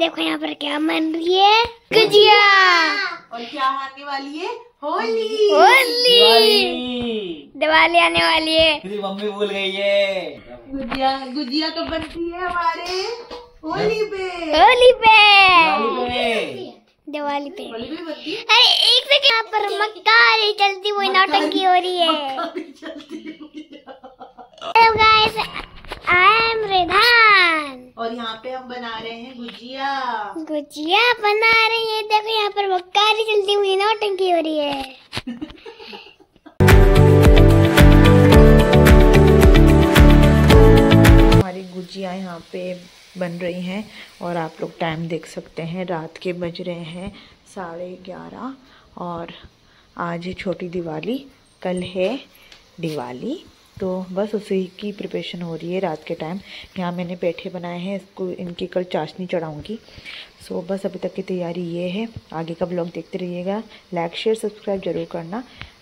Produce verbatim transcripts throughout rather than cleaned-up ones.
देखो यहाँ पर क्या बन रही है, गुजिया। और क्या आने वाली है, होली। होली, दिवाली आने वाली है। मेरी मम्मी भूल गई है। गुजिया गुजिया तो बनती है हमारे होली पे, होली पे, दिवाली दिवाली पे पे। होली पे बनती है। अरे एक सेकंड, यहाँ पर मक्का नहीं चलती, वही नौटंकी हो रही है। Hello guys, I am Ridhan और यहाँ पे हम बना रहे हैं गुजिया। गुजिया बना रही है। देखो यहाँ पर मक्का नहीं चलती, हुई नौटंकी हो रही है। हमारी गुजिया यहाँ पे बन रही हैं और आप लोग टाइम देख सकते हैं, रात के बज रहे हैं साढ़े ग्यारह। और आज है छोटी दिवाली, कल है दिवाली, तो बस उसी की प्रिपरेशन हो रही है रात के टाइम। यहाँ मैंने पेठे बनाए हैं, इसको इनकी कल चाशनी चढ़ाऊँगी। सो बस अभी तक की तैयारी ये है। आगे का ब्लॉग देखते रहिएगा। लाइक शेयर सब्सक्राइब जरूर करना।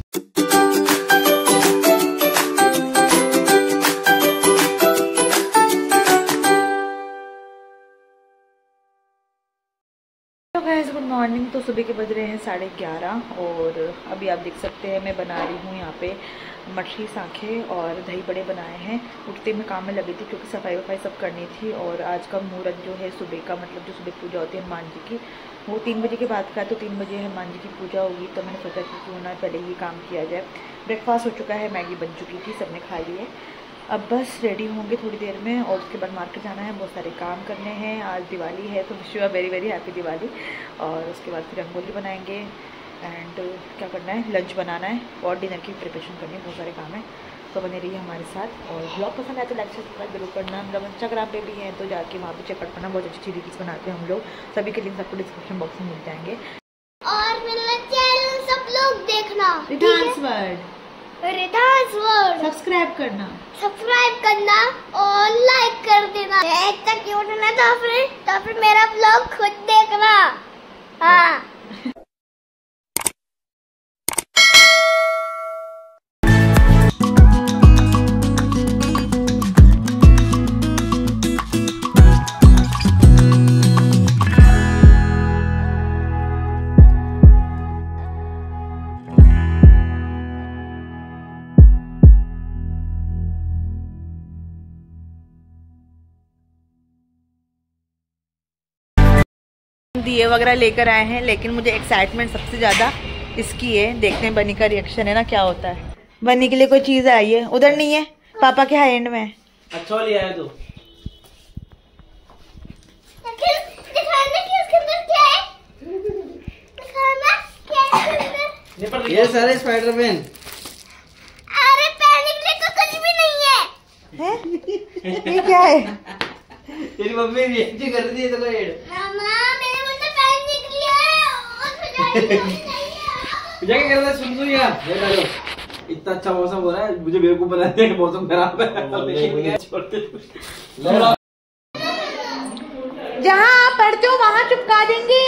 Good morning. तो सुबह के बज रहे हैं साढ़े ग्यारह और अभी आप देख सकते हैं मैं बना रही हूँ यहाँ पे मछली सांखे और दही बड़े बनाए हैं। उठते में काम में लगी थी क्योंकि सफाई वफाई सब करनी थी। और आज का मुहूर्त जो है सुबह का, मतलब जो सुबह पूजा होती है हनुमान जी की, वो तीन बजे के बाद का है। तो तीन बजे हनुमान जी की पूजा होगी, तो मैंने सोचा कि क्यों ना पहले ये काम किया जाए। ब्रेकफास्ट हो चुका है, मैगी बन चुकी थी, सबने खा ली है। अब बस रेडी होंगे थोड़ी देर में और उसके बाद मार्केट जाना है, बहुत सारे काम करने हैं। आज दिवाली है तो wish you a very very happy Diwali. और उसके बाद फिर रंगोली बनाएंगे एंड क्या करना है, लंच बनाना है और डिनर की प्रिपरेशन करनी है, बहुत सारे काम है। तो बने रहिए हमारे साथ। और ब्लॉग पसंद आए तो लाइक सब्सक्राइब जरूर करना। हम लोग इंस्टाग्राम पे भी हैं तो जाके वहाँ पे चेकआउट करना, बहुत अच्छी अच्छी रील्स बनाते हैं हम लोग। सभी के लिंक आपको डिस्क्रिप्शन बॉक्स में मिल जाएंगे। और मेरा चैनल सब लोग देखना, Ridhan's world Ridhan's world subscribe करना, सब्सक्राइब करना और लाइक कर देना। इतना क्यूट है ना, तो फिर तो फिर मेरा ब्लॉग खुद देखना। हाँ, दिए वगैरह लेकर आए हैं, लेकिन मुझे एक्साइटमेंट सबसे ज़्यादा इसकी है। देखते हैं बनी का रिएक्शन है ना, क्या होता है। बनी के लिए कोई चीज़ आई है, उधर नहीं है, पापा के हैंड में। अच्छा लिया है तो दिखाना कि उसके अंदर क्या है, दिखाना क्या है उसके अंदर। ये सारे स्पाइडरमैन। अरे पैनिक ले तो कुछ भी नहीं है। हैं? ये क्या है? तेरी मम्मी रिएक्ट कर रही है तो कोई मामा मैंने मुझे पैनिक लिया है और फिर जाके कर रहा है। सुन सुन यार, ये डालो। इतना अच्छा मौसम हो रहा है, मुझे बेवकूफ बना दिया कि मौसम खराब है। जहाँ आप पढ़ते हो वहाँ चिपका देंगे।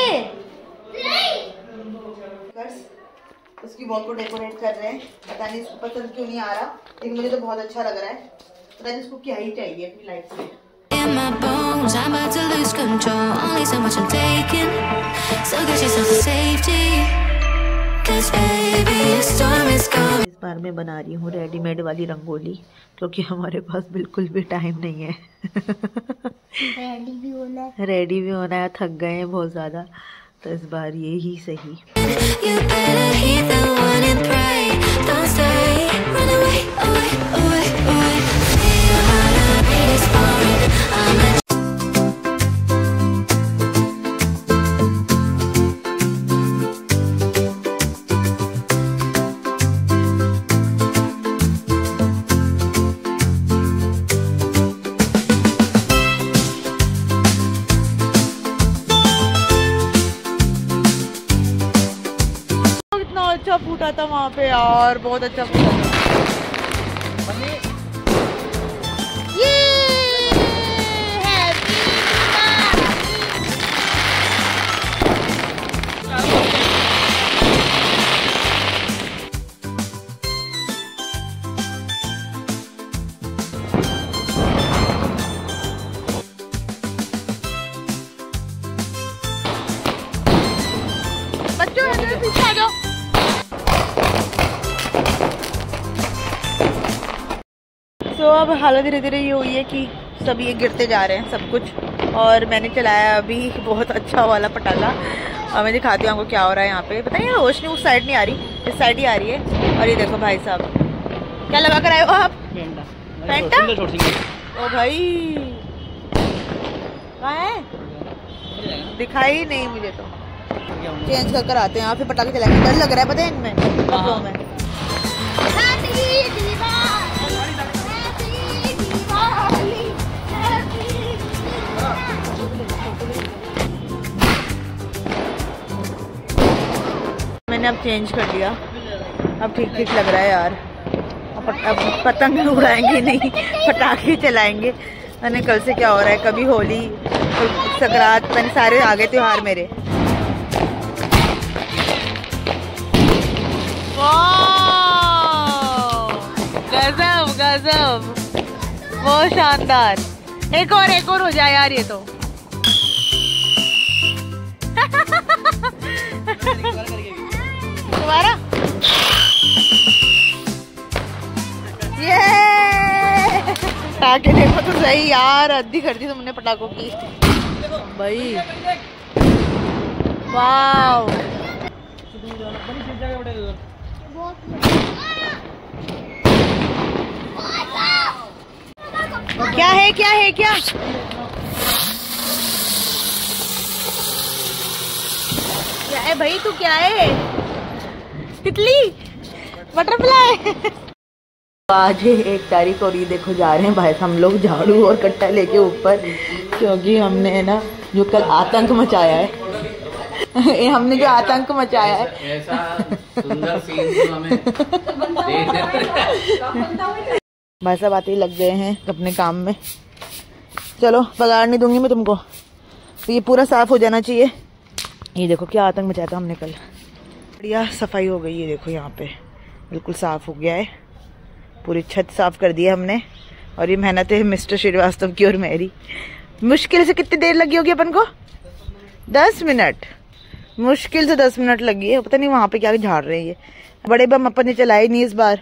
उसकी वॉल को डेकोरेट कर रहे हैं, पता नहीं इसको पसंद क्यों नहीं आ रहा, लेकिन मुझे तो बहुत अच्छा लग रहा है। पता नहीं इसको क्या ही चाहिए अपनी लाइफ से। In my bones, I'm about to lose control. Only so much I'm taking. So get yourself to safety. 'Cause baby, a storm is coming. इस बार मैं बना रही हूँ रेडीमेड वाली रंगोली, क्योंकि हमारे पास बिल्कुल भी टाइम नहीं है। रेडी भी होना है, रेडी भी होना है, थक गए हैं बहुत ज़्यादा, तो इस बार ये ही सही। You better heed the one and pray. Don't stay. Run away, away, away, away. Feel my heart is falling. I'm a अच्छा फूटा था वहाँ पे यार, बहुत अच्छा फूटा था। ये तो अब हालत धीरे धीरे ये हुई है कि सब ये गिरते जा रहे हैं सब कुछ। और मैंने चलाया अभी बहुत अच्छा वाला पटाखा और मैं दिखाती हूँ आपको क्या हो रहा है यहाँ पे। पता नहीं रोशनी उस साइड नहीं आ रही, इस साइड ही आ रही है। और ये देखो भाई साहब क्या लगा कर आए हो आप? फैंटा। ओ भाई कहाँ है? दिखाई नहीं मुझे तो। चेंज कर कर आते हैं यहाँ, फिर पटाखे चलाएंगे। डर लग रहा है पता है इनमें कपड़ों में। मैंने अब चेंज कर लिया, अब ठीक ठीक लग रहा है यार। अब, अब पतंग उड़ाएंगे नहीं, पटाखे चलाएंगे। मैंने कल से क्या हो रहा है, कभी होली, संक्रांत, मैंने सारे आ गए त्योहार मेरे। गजब गजब, बहुत शानदार। एक और एक और हो जाए यार ये तो। दोबारा ये पटाखे देखो तो सही यार, अद्दी कर दी तुमने पटाखों की भाई। वाव क्या है क्या है क्या क्या है भाई? तू क्या है? तितली, बटरफ्लाई। आज है एक तारीख और ये देखो जा रहे हैं भाई हम लोग झाड़ू और कट्टा लेके ऊपर, क्योंकि हमने ना जो कल आतंक मचाया है ये हमने जो आतंक मचाया है ऐसा सुंदर सीन हमें भाई साहब आते ही लग गए हैं अपने काम में। चलो पगार नहीं दूंगी मैं तुमको, तो ये पूरा साफ हो जाना चाहिए। ये देखो क्या आतंक मचाया था हमने कल। बढ़िया सफाई हो गई है, देखो यहाँ पे बिल्कुल साफ हो गया है, पूरी छत साफ कर दी है हमने। और ये मेहनत है मिस्टर श्रीवास्तव की और मेरी। मुश्किल से कितनी देर लगी होगी अपन को? दस मिनट, मुश्किल से दस मिनट लगी है। पता नहीं वहाँ पे क्या झाड़ रहे हैं ये। बड़े बम अपन ने चलाए नहीं इस बार,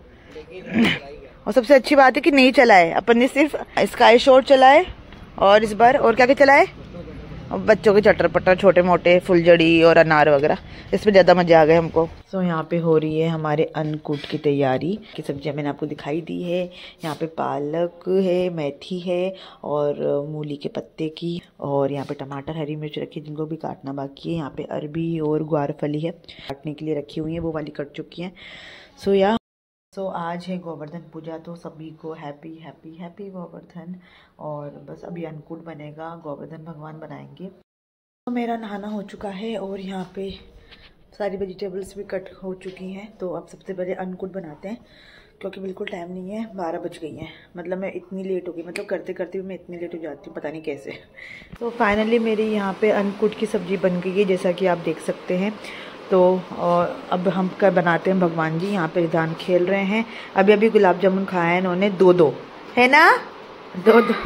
और सबसे अच्छी बात है कि नहीं चलाए अपन ने, सिर्फ स्काई शॉट चलाए और इस बार और क्या क्या चलाए, बच्चों के चटर पटर छोटे मोटे फुलझड़ी और अनार वगैरह, इसमें ज्यादा मजा आ गया हमको। तो so, यहाँ पे हो रही है हमारे अन्नकूट की तैयारी की सब्जियां मैंने आपको दिखाई दी है। यहाँ पे पालक है, मेथी है और मूली के पत्ते की, और यहाँ पे टमाटर हरी मिर्च रखी है जिनको भी काटना बाकी है। यहाँ पे अरबी और ग्वारफली है काटने के लिए रखी हुई है, वो वाली कट चुकी है। सो या सो so, आज है गोवर्धन पूजा, तो सभी को हैप्पी हैप्पी हैप्पी गोवर्धन। और बस अभी अन्नकूट बनेगा, गोवर्धन भगवान बनाएंगे। तो मेरा नहाना हो चुका है और यहाँ पे सारी वेजिटेबल्स भी कट हो चुकी हैं। तो अब सबसे पहले अन्नकूट बनाते हैं, क्योंकि बिल्कुल टाइम नहीं है, बारह बज गई हैं। मतलब मैं इतनी लेट हो गई, मतलब करते करते भी मैं इतनी लेट हो जाती हूँ पता नहीं कैसे। तो फाइनली मेरी यहाँ पे अन्नकूट की सब्ज़ी बन गई है, जैसा कि आप देख सकते हैं। तो और अब हम क्या बनाते हैं भगवान जी। यहाँ पे रिधान खेल रहे हैं, अभी अभी गुलाब जामुन खाया है इन्होंने, दो दो है ना, दो दो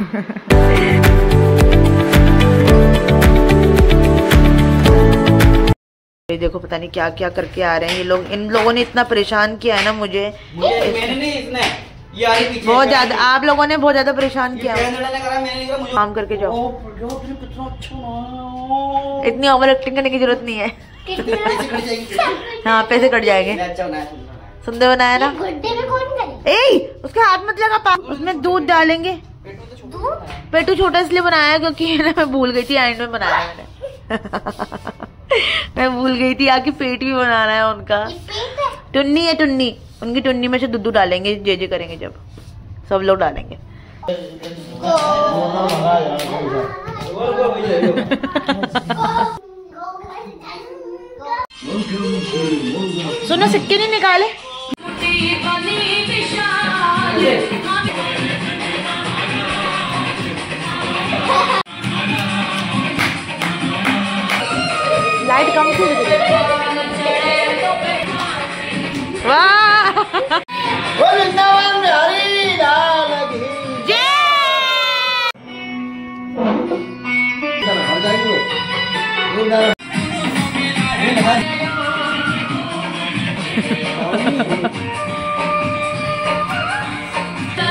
ये देखो पता नहीं क्या क्या करके आ रहे हैं ये लोग। इन लोगों ने इतना परेशान किया है ना मुझे, मुझे मैंने नहीं, इसने ये आ रही पीछे बहुत ज्यादा, आप लोगों ने बहुत ज्यादा परेशान किया। काम करके जाओ, इतनी ओवर एक्टिंग करने की जरूरत नहीं है। हाँ पैसे कट जाएंगे। सुंदर बनाया ना। ए उसके हाथ मत लगा, पाप उसमें दूध डालेंगे। पेटू छोटा इसलिए बनाया क्योंकि ना मैं भूल गई थी, एंड में बनाया मैंने मैं भूल गई थी आके पेट भी बनाना है उनका। टुन्नी है टुन्नी, उनकी टुन्नी में से दूध डालेंगे, जे जे करेंगे जब सब लोग डालेंगे। सुनो सिक्के नहीं निकाले। लाइट कम थी। वाह वृंदावन में हरी लाल की जय।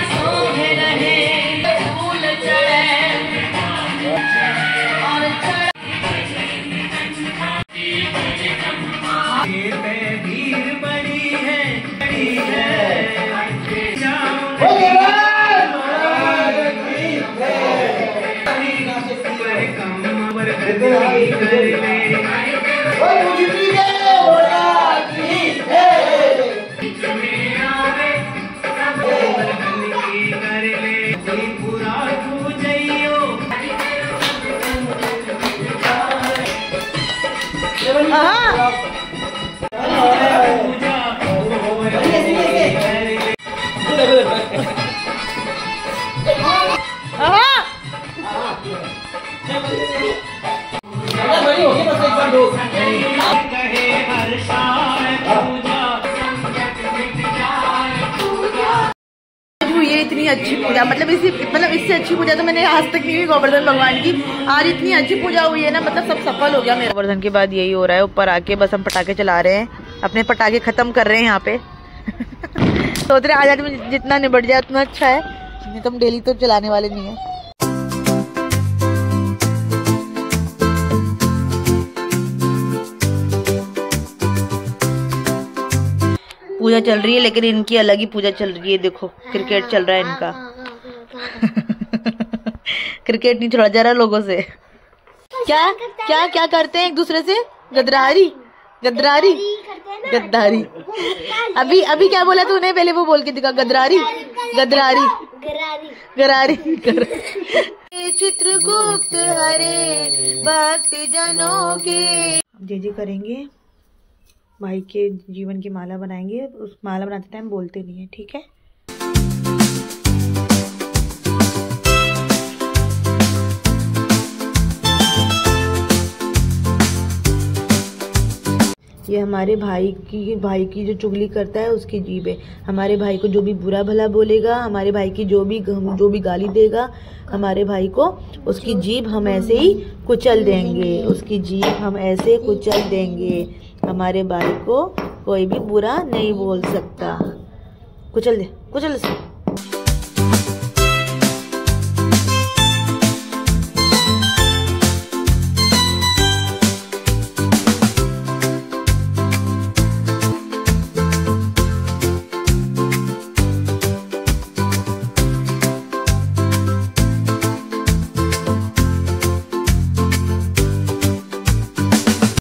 इतनी अच्छी पूजा, मतलब इसी मतलब इससे अच्छी पूजा तो मैंने आज तक नहीं हुई गोवर्धन भगवान की। आज इतनी अच्छी पूजा हुई है ना, मतलब सब सफल हो गया मेरा। गोवर्धन के बाद यही हो रहा है, ऊपर आके बस हम पटाखे चला रहे हैं, अपने पटाखे खत्म कर रहे हैं यहाँ पे। सोच रहे आज आज में जितना निबट जाए उतना अच्छा है, नहीं तो हम डेली तो चलाने वाले नहीं है। पूजा चल रही है लेकिन इनकी अलग ही पूजा चल रही है। देखो क्रिकेट चल रहा है इनका। क्रिकेट नहीं छोड़ा जा रहा लोगों से। क्या क्या क्या करते हैं एक दूसरे से? गद्दारी गद्दारी गद्दारी। अभी अभी क्या बोला तूने? पहले वो बोल के दिखा। गद्दारी गद्दारी गरारी। चित्रगुप्त हरे भक्त जनों के जय जय करेंगे, भाई के जीवन की माला बनाएंगे। उस माला बनाते टाइम बोलते नहीं है, ठीक है? ये हमारे भाई की भाई की जो चुगली करता है उसकी जीभ है। हमारे भाई को जो भी बुरा भला बोलेगा, हमारे भाई की जो भी जो भी गाली देगा, हमारे भाई को उसकी जीभ हम ऐसे ही कुचल देंगे। उसकी जीभ हम ऐसे कुचल देंगे। हमारे भाई को कोई भी बुरा नहीं बोल सकता। कुचल दे कुचल से।